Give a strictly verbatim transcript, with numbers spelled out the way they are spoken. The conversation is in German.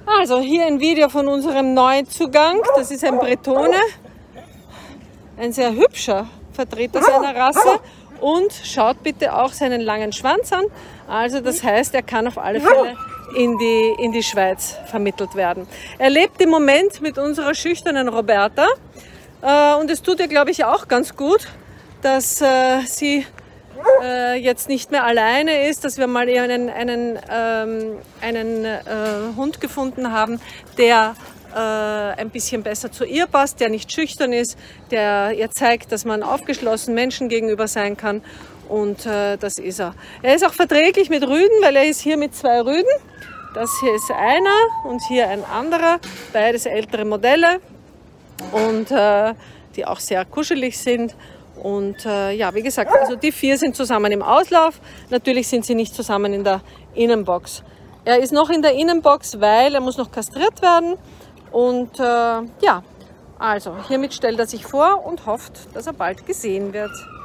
Also hier ein Video von unserem Neuzugang. Das ist ein Bretone, ein sehr hübscher Vertreter seiner Rasse. Und schaut bitte auch seinen langen Schwanz an. Also das heißt, er kann auf alle Fälle in die, in die Schweiz vermittelt werden. Er lebt im Moment mit unserer schüchternen Roberta. Äh, und es tut ihr, glaube ich, auch ganz gut, dass äh, sie äh, jetzt nicht mehr alleine ist, dass wir mal eher einen, einen, ähm, einen äh, Hund gefunden haben, der äh, ein bisschen besser zu ihr passt, der nicht schüchtern ist, der ihr zeigt, dass man aufgeschlossen Menschen gegenüber sein kann. Und äh, das ist er. Er ist auch verträglich mit Rüden, weil er ist hier mit zwei Rüden. Das hier ist einer und hier ein anderer, beides ältere Modelle und äh, die auch sehr kuschelig sind. Und äh, ja, wie gesagt, also die vier sind zusammen im Auslauf. Natürlich sind sie nicht zusammen in der Innenbox. Er ist noch in der Innenbox, weil er muss noch kastriert werden. Und äh, ja, also hiermit stellt er sich vor und hofft, dass er bald gesehen wird.